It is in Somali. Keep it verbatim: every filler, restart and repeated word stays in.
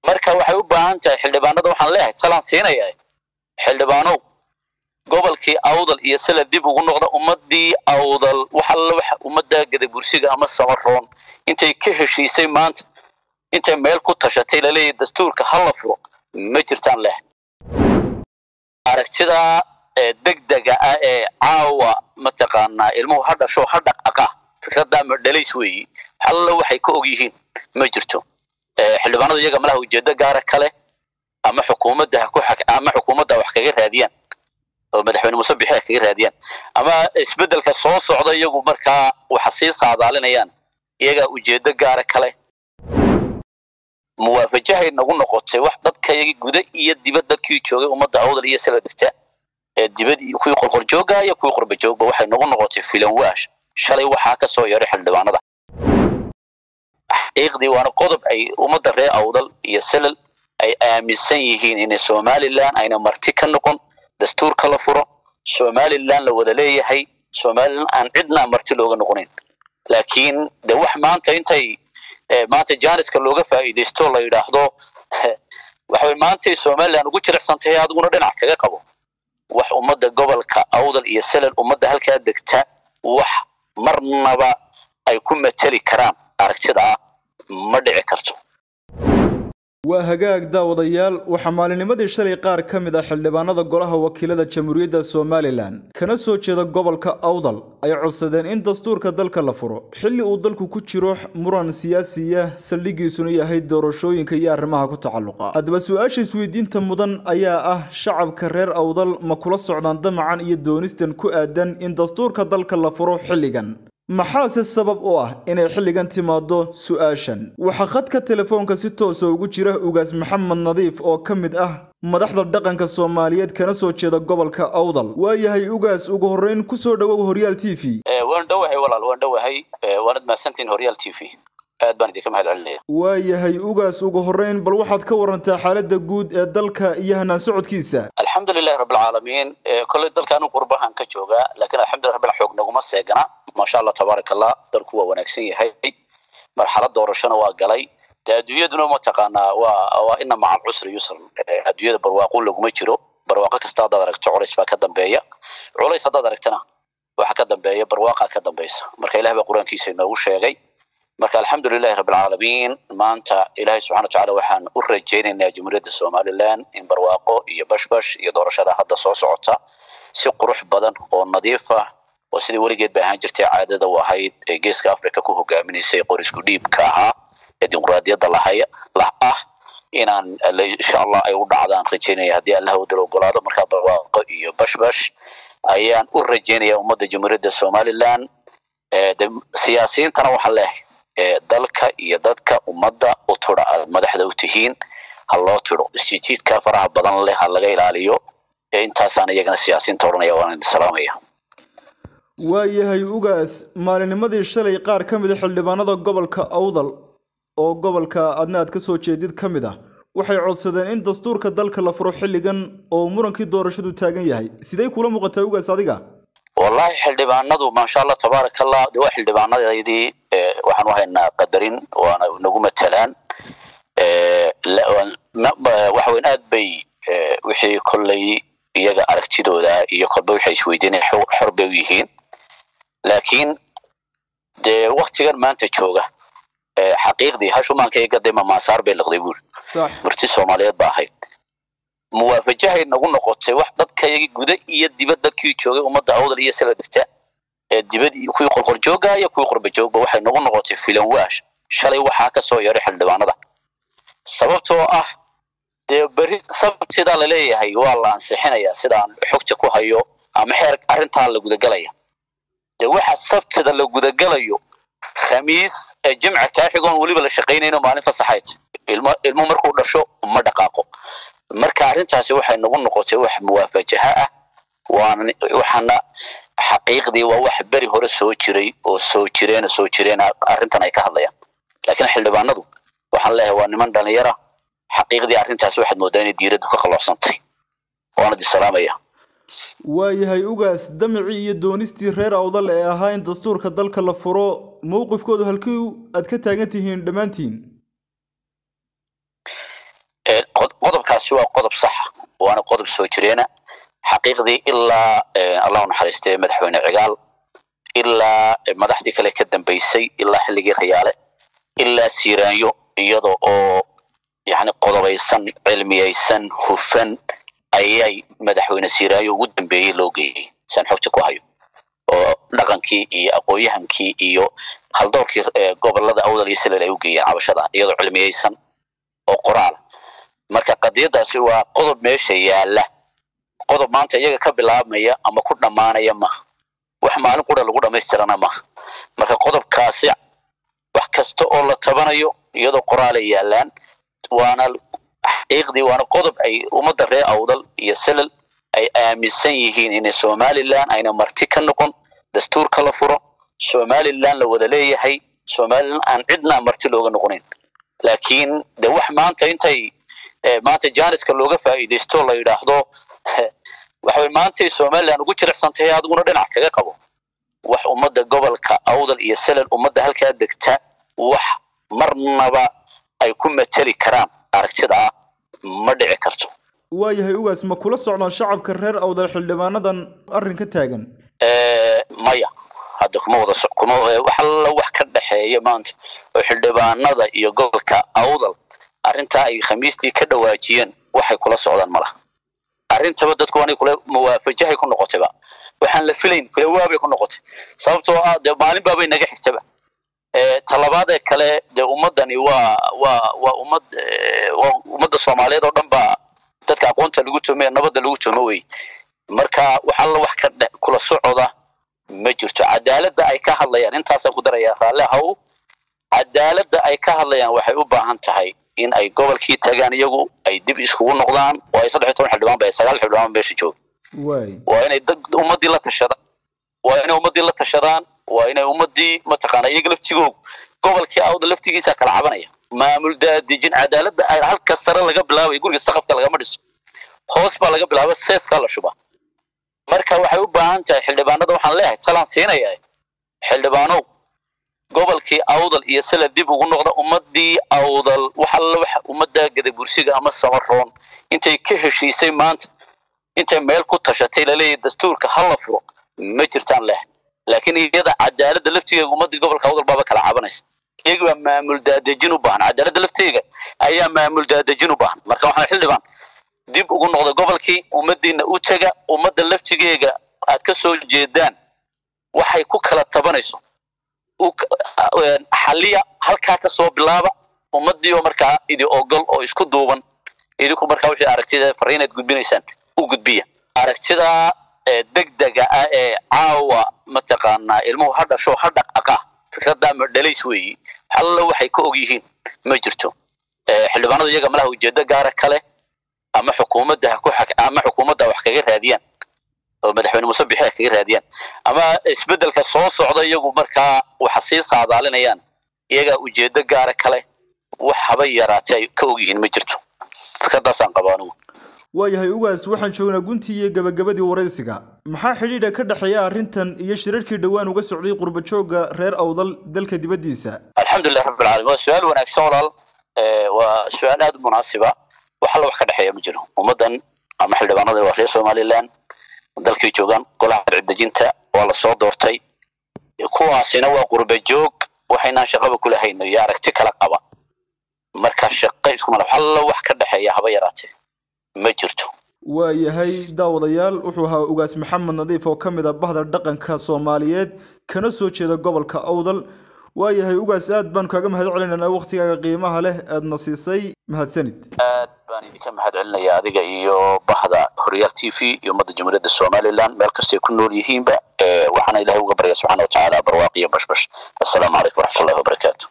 marka waxay u baahan tahay xildhibaanada waxaan leeyahay talaan siinayaa xildhibaano gobolkii awdal iyo sala dib ugu noqda ummadii awdal waxa la wax umada gada bursiga ama samaroon intay ka heshiisay maanta intay meel ku tashatay la leeyahay dastuurka hal la furo ma jirtaan leh aragtida degdega ah ee caawa mataqaana ilmuhu hadda soo hadda aqa fikrada ma dhaleys weey hal waxay ka og yihiin ma jirto xildhibaanadu iyaga malaha ujeedo gaar ah kale ama xukuumadda ku xaq ama xukuumadda wax kaga raadiyaan oo madaxweyne Muuse Biixi kaga raadiyaan ama isbedelka soo socda iyagu markaa waxa sii saadaalinayaan iyaga ujeedo gaar ah kale muwaafajahay nagu noqotay wax dadkayga guda iyo dibadda dadkii joogay ummadda awdal iyo sala degta ee dibadda ku qorqor jooga iyo ku qorba joogba waxay nagu noqotay filan waash shalay waxa ka soo yaray xildhibaanada xaqiiqdii waana qodob ay ummadda reer awdal iyo salal ay aaminsan yihiin in Soomaaliland ayna marti ka noqon dastuurka la furo Soomaaliland la wada leeyahay Soomaaliland aan cidna marti looga noqonin laakiin de wax maanta intay maanta jaaniska looga faa'iideysto la yiraahdo waxa maanta Soomaaliland ugu jiracsantay adiguna dhinac kaga qabo wax ummadda gobolka awdal iyo salal ummadda halka degta wax marnaba ay ku matali karaan aragtida ma dhici karto waa hagaag daawadayaal waxa maalinimadii shalay qaar ka mid ah xildhibaanada golaha wakiilada Jamhuuriyadda Soomaaliland kana soo jeeda gobolka Awdal ay codsadeen in dastuurka dalka la furo xilli uu dalku ku jiro muran siyaasi ah saldhigiisuna yahay doorashooyinka iyo arrimaha ku tacalluqa hadaba su'aasha isweydiinta mudan ayaa ah shacabka reer Awdal ma kula socdaan damacan iyo doonistan ku aadan in dastuurka dalka la furo xilligan maxaa sabab u ah inay xilligan timaado su'aashan waxa khadka telefoonka si toos ah ugu jira ugaas Maxamed Nadiif oo kamid ah madaxda dhaqanka Soomaaliyeed kana soo jeeda gobolka Awdal waayahay ugaas ugu horeyn ku soo dhawow Horyaal T V ee waan dhawahay walaal waan dhawahay waanad maasantiin Horyaal T V aad baan idinka mahadcelinaya waayahay ugaas ugu horeyn bal waxaad ka warantaa xaaladda guud ee dalka iyo hanaan socodkiisa alxamdulillaah rabbil caalamiin kulli dalkaanu qurbahan ka jooga laakiin alxamdulillaah rabbil xoog naguma seegana ما شاء الله تبارك الله dalku waa wanaagsan yahay marxalad doorashana waa galay adduunyaduna ma taqaana waa waa inna macal usri yusr adduunyada barwaaqo laguma jiro barwaaqo kasta aad aragto culays baa ka dambeeya culays hadaad aragtana waxa ka dambeeya barwaaqa ka dambaysa marka ilaahay baa quraankiisa inoogu sheegay marka alxamdulillaah rabbil caalamiin maanta ilaahay subhanahu wa ta'ala waxaan u rajaynaynaa Jamhuuriyadda Soomaaliland in barwaaqo iyo bashbash iyo doorashada hadda soo socota si qurux badan oo nadiif ah وسيدي وليد بهان جرتي عادة وهاي جيسك أفريقيا كوه جامني سيقول سكوديب كها الديمقراطية ضلها لا أه إن إن شاء الله يوضع عدان خديني هدي الله ودلو قلاده مركب واقعي بش بش أيان ورجيني ومدة جمهورية الصوماليلاند سياسيين تنوح الله ذلك يدك ومدة وترى مدة حدوتهين الله ترى استجيت كفرها بدن الله الله غير عليه إنت سانة يجنا سياسيين تورنا يوان السلامية waayahay ugaas maalinimadii shalay qaar ka mid ah xildhibaanada gobolka Awdal oo gobolka adnaad ka soo jeedid kamid ah waxay codsadeen in dastuurka dalka la furo xilligan oo murankii doorashadu taagan yahay sidee kula muuqataa ugaas adiga wallahi xildhibaanadu ma sha Allah tabarakallah waa xildhibaanadii waxaan u haynaa qadarin waana nagu matalaan ee waxa weyn aad bay wixii kulay iyaga aragtidooda iyo kolba waxay isweydiinayaan xor bay yihiin laakiin de waqtigan maanta jooga xaqiiqdii hashumaanka ay gadayma maasaar bay laqday buul sax marti Soomaaliyeed baa ahayd muwaafajahay nagu noqotay wax dadkayga guda iyo dibadda dadkii joogay ummadda awdal iyo sala degta ee dibadda ku qorqor jooga iyo ku qorba joogba waxay nagu noqotay filan waash shalay waxa ka soo yaray xildhibaanada sababtoo ah de bari sababtida la leeyahay waa la ansixinayaa sidaan xogta ku hayo ama xeer arinta la guda galaya de waxa sabtida la guda galayo khamiis jimca ka xigoon waliba la shaqeynayno maalin fasaxayd ilmo ilmo markuu dhasho ma dhaqaaqo marka arintaasi waxay nagu noqotay wax muwaafajaha ah waan waxana xaqiiqdii waa wax bari hore soo jiray oo soo jireen soo jireen arintan ay ka hadlayaan laakiin xildhibaanadu waxaan leeyahay waa niman dhalinyaro حقيقي أرنتاس واحد موداني ديرد كخلاصنتي وأنا دي سلامية waayahay ugaas damci iyo doonisti reer Awdal ee ahaa in dastuurka dalka la furo mowqifkoodu halkii aad ka taagan tihiin dhamaantiin qodobkaasi waa qodob sax ah waana qodob soo jireena xaqiiqdii ilaa allah naxariistay madaxweyne cigaal ilaa madaxdii kale ka dambeysay ilaa xilligii Rayaale ilaa Siiraanyo iyadoo oo yani qodobaysan cilmiyaysan hufan ayay madaxweyne Siiraanyo ugu dambeeyay loo geeyay san xogta ku hayo oo dhaqankii iyo aqooyahankii iyo haldoorkii gobolada Awdal iyo Salel ay u geeyeen cabashada iyadoo cilmiyaysan oo qoraal marka qadiyadaasi waa qodob meesha yaala qodob maanta iyaga ka bilaabmaya ama ku dhamaanaya ma wax maalin qura lagu dhameystirana ma marka qodobkaasi wax kasta oo la tabanayo iyadoo qoraal ay yaalaan waana xaqiiqdii waana qodob ay ummadda reer Awdal iyo Salel ay aaminsan yihiin in Somaliland ayna marti ka noqon dastuurka la furo Somaliland la wada leeyahay Somaliland aan cidna marti looga noqonin laakiin de wax maanta intay maanta jaaniska looga faa'iideysto la yiraahdo waxa maanta Somaliland ugu jirxsantay adiguna dhinac kaga qabo wax ummadda gobolka Awdal iyo Salel ummadda halka degta wax marnaba ay ku matali karaan aragtida ma dhici karto waayahay ugaas ma kula socdaan shacabka reer Awdal xildhibaanadan arrin ka taagan ee maya hadda kuma wada kuma waxa la wax ka dhaxeeyo maanta oo xildhibaanada iyo gobolka Awdal arrinta ay khamiistii ka dhawaajiyeen waxay kula socdaan malaha arintaba dadku waanay kula muwaafajahay ku noqotayba waxaan la filayn kula waabay ku noqotay sababtoo ah de maalin baabay naga xigtaba ee talabaad kale de ummadani waa waa waa ummad waa ummadda Soomaaliyeed oo dhan ba dadka aqoonta lagu tumay nabadda lagu tumay marka waxa la wax ka kula socda ma jirto cadaaladda ay ka hadlayaan intaas ku daraya raale haw cadaaladda ay ka hadlayaan waxay u baahan tahay in ay gobolkii tagaan iyagu ay dib iskugu noqdaan oo ay saddex iyo toban xildhibaan bay sagaal xildhibaan meesha joog way waa inay ummadii la tashadaan waa inay ummadii la tashadaan waa inay ummadii ma taqaan iyaga laftigood gobolkii Awdal laftigiisa kala cabanaya maamul daadijin cadaaladda ay halka sare laga bilaabay guriga saqafka laga madhiso hoos baa laga bilaabay seeska la shuba marka waxay u baahan tahay xildhibaanada waxaan leeyahay talaan siinaya xildhibaano gobolkii Awdal iyo Salel dib ugu noqda ummadii Awdal waxa la wax ummadda Gadabursiga ama Samaroon intay ka heshiisay maanta intay meel ku tashatay la leeyahay dastuurka hal la furo ma jirtaan leh laakiin iyada cadaaladda laftigeeda ummadii gobolka Awdal baba kala cabanaysa iyaga maamul daadajin u baahan cadaaladda laftigeeda ayaa maamul daadajin u baahan marka waxaan xildhibaan dib ugu noqda gobolkii ummadiina u taga ummadda laftigeeda aad ka soo jeedaan waxay ku kala tabanayso xaliya halka ka soo bilaaba ummadii oo markaa idi ogol oo isku duuban idinku markaa wixii aragtida fariinad gudbinaysaan u gudbiya aragtida degdega ah ee caawa ma taqaana ilmuhu hadda soo hadda aqa fikrada ma dhaleys weey hal waxay ka og yihiin ma jirto xildhibaanadu iyaga malaha ujeedo gaar ah kale ama xukuumadda ku xaq ama xukuumadda wax kaga raadiyaan oo madaxweyne Muuse Biixi kaga raadiyaan ama isbedelka soo socda iyagu markaa waxa sii saadaalinayaan iyaga ujeedo gaar ah kale wax haba yaraatay ka og yihiin ma jirto fikradaasaan qabaano waayahay ugaas waxaan joognaa guntii iyo gabagabadii waraysiga maxaa xidhiidha ka dhaxeeya arrintan iyo shirarkii dhawaan uga socday qurba jooga reer Awdal dalka dibadiisa alxamdulillah rabbil caalamiin waa su'aal wanaagsan walaal ee waa su'aal aad munaasiba waxa la wax ka dhaxeeya ma jiro ummadan ama xildhibaanada waa reer Somaliland dalkii joogan golaha dejinta waa la soo doortay kuwaasina waa qurba joog waxayna shaqaba kula hayno iyo aragti kala qaba marka shaqo isku mal waxa la wax ka dhaxeeya haba yaraatay ma jirto waayahay daawadayaal wuxuu ahaa ugaas Maxamed Nadiif oo kamid ah bahda dhaqanka Soomaaliyeed kana soo jeeda gobolka Awdal waayahay ugaas aad baan kaaga mahad celinaynaa waqtigaaga qiimaha leh aad nasiisay mahadsanid aad baan idinka mahad celinayaa adiga iyo bahda Horyal T V iyo ummadda Jamhuuriyadda Somaliland meel kasta ku nool yihiinba waxaan Ilaahay uga baryaa subhanahu wa ta'ala barwaaqiyo bashbash assalaamu alaykum wa rahmatullahi wa barakaatuh